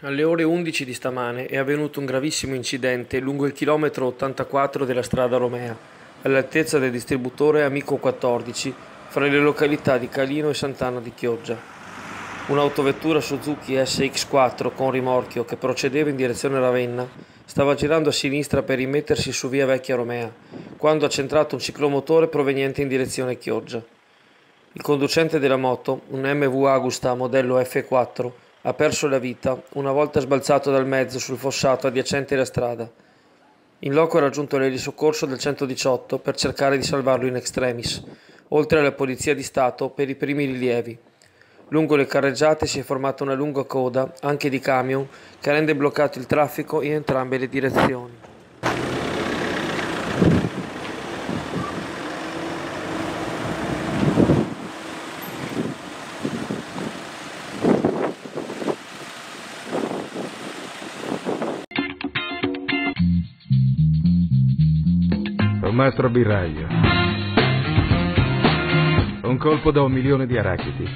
Alle ore 11 di stamane è avvenuto un gravissimo incidente lungo il chilometro 84 della strada Romea, all'altezza del distributore Amico 14, fra le località di Calino e Sant'Anna di Chioggia. Un'autovettura Suzuki SX4 con rimorchio che procedeva in direzione Ravenna stava girando a sinistra per rimettersi su via Vecchia Romea, quando ha centrato un ciclomotore proveniente in direzione Chioggia. Il conducente della moto, un MV Agusta modello F4, ha perso la vita una volta sbalzato dal mezzo sul fossato adiacente alla strada. In loco è raggiunto l'elisoccorso del 118 per cercare di salvarlo in extremis, oltre alla Polizia di Stato per i primi rilievi. Lungo le carreggiate si è formata una lunga coda, anche di camion, che rende bloccato il traffico in entrambe le direzioni. Mastro birraio. Un colpo da 1 milione di arachidi.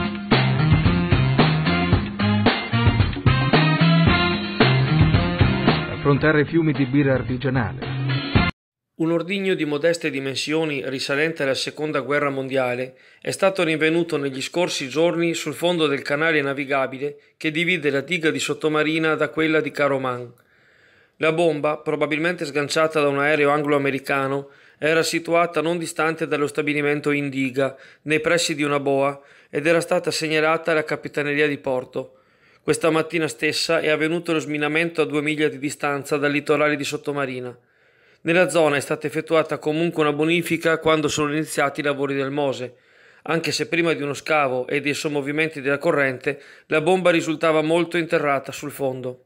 Affrontare fiumi di birra artigianale. Un ordigno di modeste dimensioni risalente alla Seconda Guerra Mondiale è stato rinvenuto negli scorsi giorni sul fondo del canale navigabile che divide la diga di Sottomarina da quella di Caroman. La bomba, probabilmente sganciata da un aereo anglo-americano, era situata non distante dallo stabilimento in diga, nei pressi di una boa, ed era stata segnalata alla Capitaneria di Porto. Questa mattina stessa è avvenuto lo sminamento a 2 miglia di distanza dal litorale di Sottomarina. Nella zona è stata effettuata comunque una bonifica quando sono iniziati i lavori del Mose, anche se prima di uno scavo e dei sommovimenti della corrente la bomba risultava molto interrata sul fondo.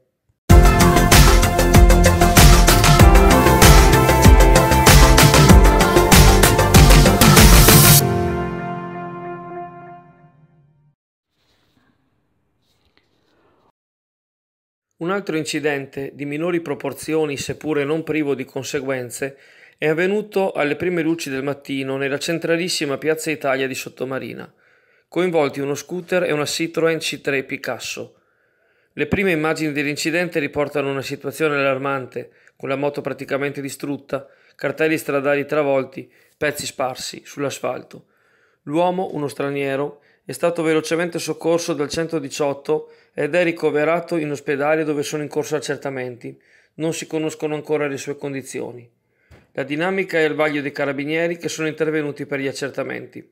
Un altro incidente, di minori proporzioni seppure non privo di conseguenze, è avvenuto alle prime luci del mattino nella centralissima Piazza Italia di Sottomarina, coinvolti uno scooter e una Citroën C3 Picasso. Le prime immagini dell'incidente riportano una situazione allarmante, con la moto praticamente distrutta, cartelli stradali travolti, pezzi sparsi sull'asfalto. L'uomo, uno straniero, è stato velocemente soccorso dal 118 ed è ricoverato in ospedale dove sono in corso accertamenti. Non si conoscono ancora le sue condizioni. La dinamica è al vaglio dei carabinieri che sono intervenuti per gli accertamenti.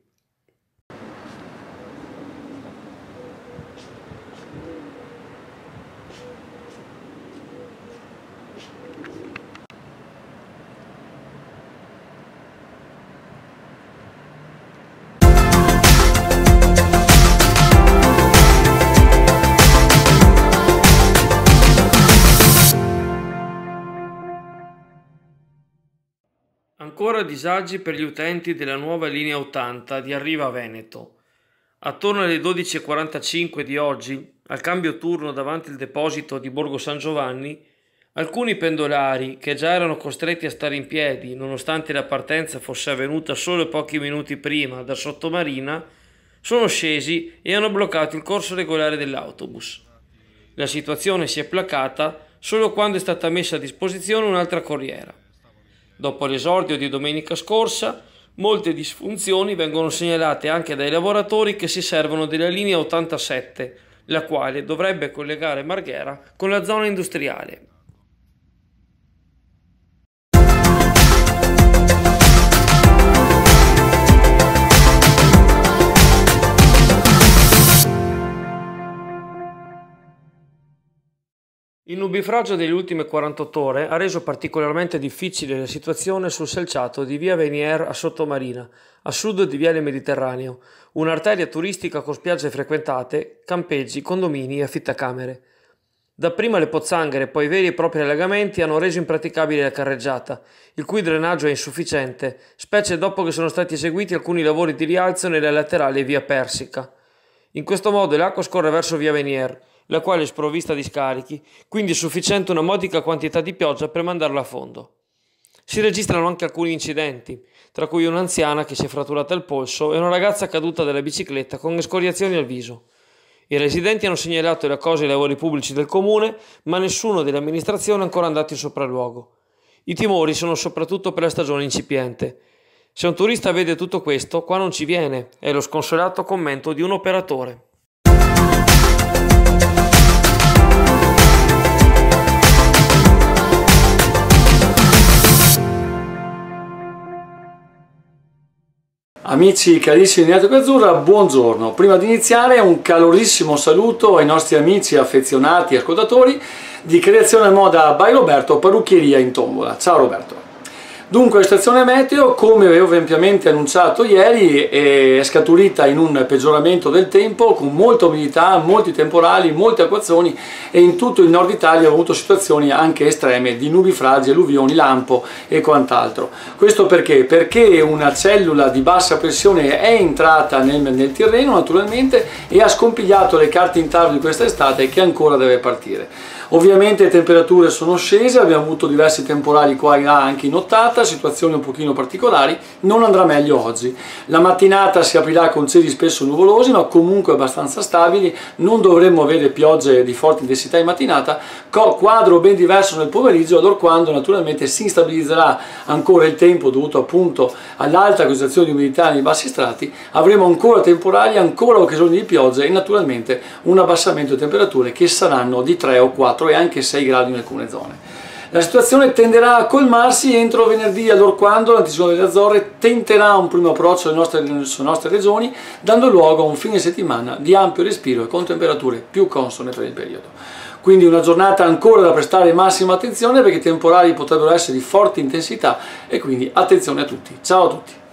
Ancora disagi per gli utenti della nuova linea 80 di Arriva Veneto. Attorno alle 12:45 di oggi, al cambio turno davanti al deposito di Borgo San Giovanni, alcuni pendolari che già erano costretti a stare in piedi nonostante la partenza fosse avvenuta solo pochi minuti prima da Sottomarina, sono scesi e hanno bloccato il corso regolare dell'autobus. La situazione si è placata solo quando è stata messa a disposizione un'altra corriera. Dopo l'esordio di domenica scorsa, molte disfunzioni vengono segnalate anche dai lavoratori che si servono della linea 87, la quale dovrebbe collegare Marghera con la zona industriale. Il nubifragio delle ultime 48 ore ha reso particolarmente difficile la situazione sul selciato di via Venier a Sottomarina, a sud di viale Mediterraneo, un'arteria turistica con spiagge frequentate, campeggi, condomini e affittacamere. Dapprima le pozzanghere, poi veri e propri allagamenti hanno reso impraticabile la carreggiata, il cui drenaggio è insufficiente, specie dopo che sono stati eseguiti alcuni lavori di rialzo nella laterale via Persica. In questo modo l'acqua scorre verso via Venier, la quale è sprovvista di scarichi, quindi è sufficiente una modica quantità di pioggia per mandarla a fondo. Si registrano anche alcuni incidenti, tra cui un'anziana che si è fratturata il polso e una ragazza caduta dalla bicicletta con escoriazioni al viso. I residenti hanno segnalato le cose ai lavori pubblici del comune, ma nessuno dell'amministrazione è ancora andato in sopralluogo. I timori sono soprattutto per la stagione incipiente. Se un turista vede tutto questo, qua non ci viene, è lo sconsolato commento di un operatore. Amici carissimi di Network Azzurra, buongiorno. Prima di iniziare un calorissimo saluto ai nostri amici affezionati e ascoltatori di Creazione Moda by Roberto, parrucchieria in Tombola. Ciao Roberto. Dunque, la situazione meteo, come avevo ampiamente annunciato ieri, è scaturita in un peggioramento del tempo con molta umidità, molti temporali, molte acquazzoni e in tutto il nord Italia abbiamo avuto situazioni anche estreme di nubifragi, alluvioni, lampo e quant'altro. Questo perché? Perché una cellula di bassa pressione è entrata nel terreno naturalmente e ha scompigliato le carte in tavola di quest'estate che ancora deve partire. Ovviamente le temperature sono scese, abbiamo avuto diversi temporali qua e là anche in nottata, situazioni un pochino particolari, non andrà meglio oggi. La mattinata si aprirà con cieli spesso nuvolosi ma comunque abbastanza stabili, non dovremmo avere piogge di forte intensità in mattinata, quadro ben diverso nel pomeriggio, allorquando naturalmente si instabilizzerà ancora il tempo dovuto appunto all'alta concentrazione di umidità nei bassi strati, avremo ancora temporali, ancora occasioni di pioggia e naturalmente un abbassamento di temperature che saranno di 3 o 4 e anche 6 gradi in alcune zone. La situazione tenderà a colmarsi entro venerdì, allorquando l'anticiclone delle Azzorre tenterà un primo approccio sulle nostre regioni, dando luogo a un fine settimana di ampio respiro e con temperature più consone per il periodo. Quindi una giornata ancora da prestare massima attenzione perché i temporali potrebbero essere di forte intensità e quindi attenzione a tutti. Ciao a tutti!